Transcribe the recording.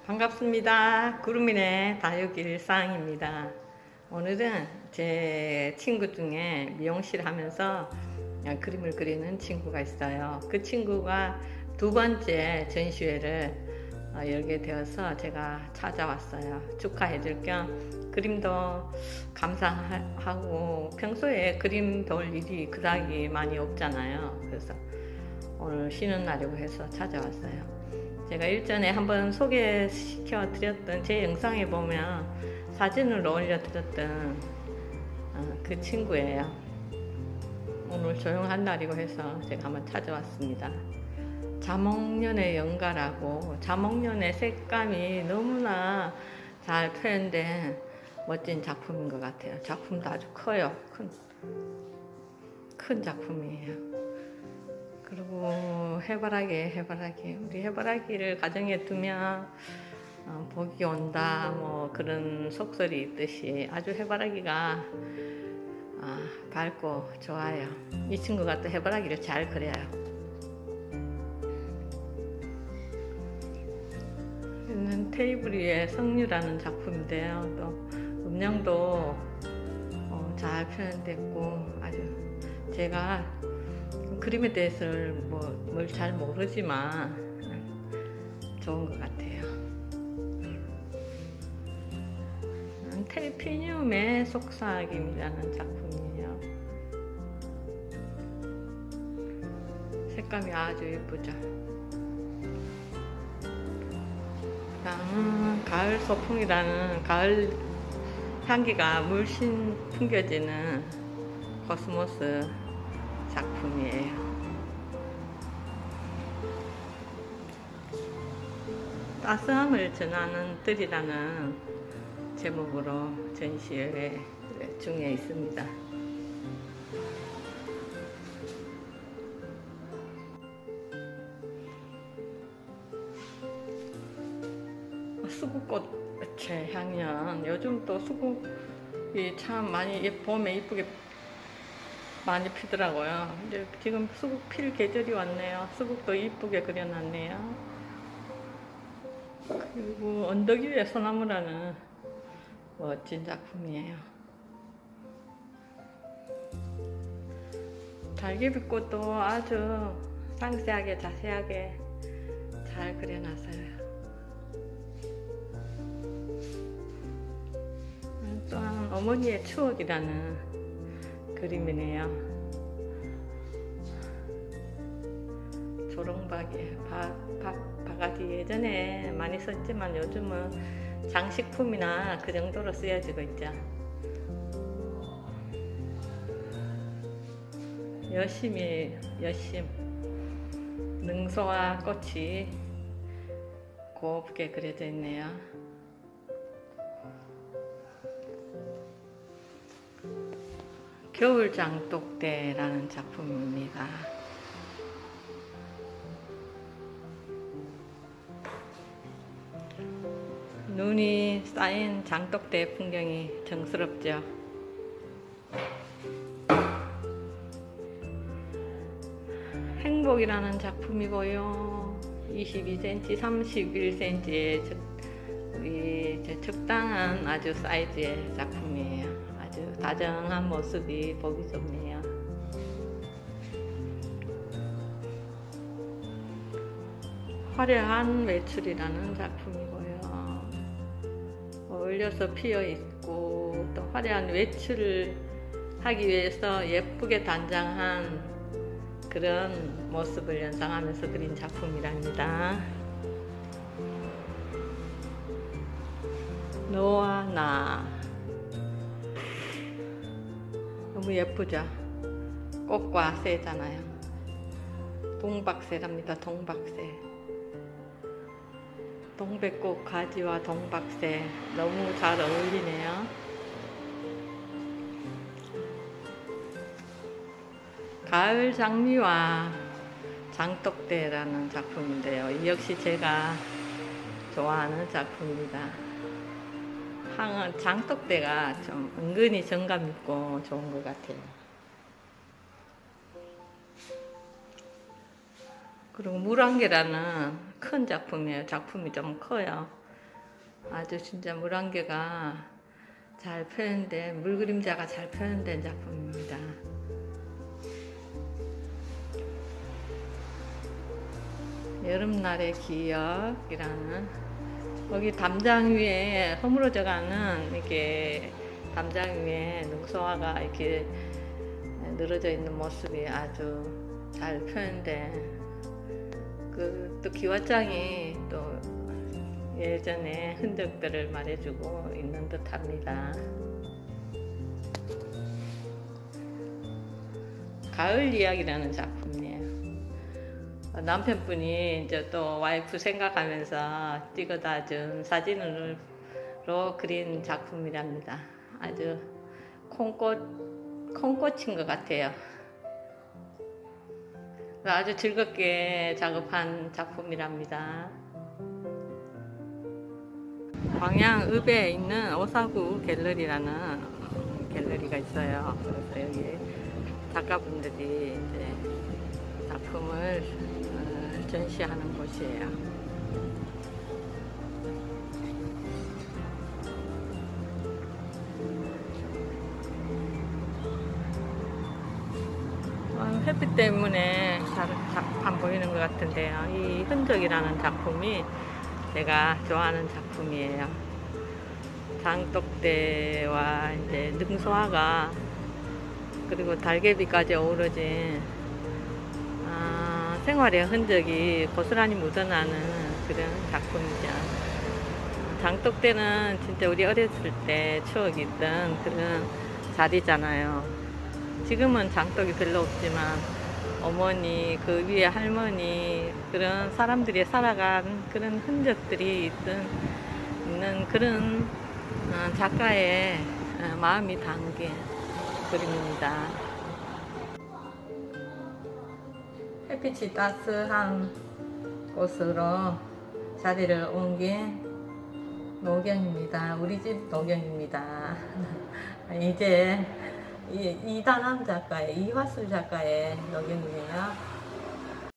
반갑습니다. 구름이네 다육이 일상입니다. 오늘은 제 친구 중에 미용실 하면서 그림을 그리는 친구가 있어요. 그 친구가 두 번째 전시회를 열게 되어서 제가 찾아왔어요. 축하해 줄 겸 그림도 감상하고, 평소에 그림 배울 일이 그다지 많이 없잖아요. 그래서 오늘 쉬는 날이고 해서 찾아왔어요. 제가 일전에 한번 소개시켜 드렸던 제 영상에 보면 사진을 올려 드렸던 그 친구예요. 오늘 조용한 날이고 해서 제가 한번 찾아왔습니다. 자목련의 연가라고, 자목련의 색감이 너무나 잘 표현된 멋진 작품인 것 같아요. 작품도 아주 커요. 큰 작품이에요. 그리고 해바라기, 우리 해바라기를 가정에 두면 복이 온다, 뭐 그런 속설이 있듯이 아주 해바라기가 밝고 좋아요. 이 친구가 또 해바라기를 잘 그려요. 이는 테이블 위에 석류라는 작품인데요. 또 음영도 잘 표현됐고, 아주 제가 그림에 대해서는 뭘 잘 모르지만 좋은 것 같아요. 텔피늄의 속삭임이라는 작품이에요. 색감이 아주 예쁘죠. 그다음은 가을 소풍이라는, 가을 향기가 물씬 풍겨지는 코스모스 작품이에요. 따스함을 전하는 들이라는 제목으로 전시회 중에 있습니다. 수국꽃의 향연, 요즘 또 수국이 참 많이 봄에 이쁘게 많이 피더라고요. 근데 지금 수국 필 계절이 왔네요. 수국도 이쁘게 그려놨네요. 그리고 언덕 위에 소나무라는 멋진 작품이에요. 달개비꽃도 아주 상세하게 자세하게 잘 그려놨어요. 또한 어머니의 추억이라는 그림이네요. 조롱박이, 바가지 예전에 많이 썼지만 요즘은 장식품이나 그 정도로 쓰여지고 있죠. 여심, 능소와 꽃이 곱게 그려져 있네요. 겨울장독대라는 작품입니다. 눈이 쌓인 장독대 풍경이 정스럽죠. 행복이라는 작품이고요. 22cm, 31cm의 적당한 아주 사이즈의 작품이에요. 아주 다정한 모습이 보기 좋네요. 화려한 외출이라는 작품이고요. 올려서 피어 있고, 또 화려한 외출을 하기 위해서 예쁘게 단장한 그런 모습을 연상하면서 그린 작품이랍니다. 너와 나, 너무 예쁘죠? 꽃과 새잖아요. 동박새랍니다. 동박새. 동백꽃 가지와 동박새 너무 잘 어울리네요. 가을 장미와 장독대라는 작품인데요. 이 역시 제가 좋아하는 작품입니다. 장독대가 좀 은근히 정감 있고 좋은 것 같아요. 그리고 물안개라는 큰 작품이에요. 작품이 좀 커요. 아주 진짜 물안개가 잘 표현된, 물그림자가 잘 표현된 작품입니다. 여름날의 기억이라는, 거기 담장 위에 허물어져가는 이렇게 담장 위에 능소화가 이렇게 늘어져 있는 모습이 아주 잘 표현된, 또 기와장이 또 예전의 흔적들을 말해주고 있는 듯합니다. 가을 이야기라는 작품이에요. 남편분이 이제 또 와이프 생각하면서 찍어다 준 사진으로 그린 작품이랍니다. 아주 콩꽃인 것 같아요. 아주 즐겁게 작업한 작품이랍니다. 광양읍에 있는 오사구 갤러리라는 갤러리가 있어요. 그래서 여기 작가분들이 이제 작품을 전시하는 곳이에요. 햇빛 때문에 잘 안 보이는 것 같은데요. 이 흔적이라는 작품이 제가 좋아하는 작품이에요. 장독대와 이제 능소화가 그리고 달개비까지 어우러진 생활의 흔적이 고스란히 묻어나는 그런 작품이죠. 장독대는 진짜 우리 어렸을 때 추억이 있던 그런 자리잖아요. 지금은 장독이 별로 없지만 어머니, 그 위에 할머니, 그런 사람들이 살아간 그런 흔적들이 있는 그런 작가의 마음이 담긴 그림입니다. 햇빛이 따스한 곳으로 자리를 옮긴 노경입니다. 우리 집 노경입니다. 이제 이단함 작가의, 이화술 작가의 노경이에요.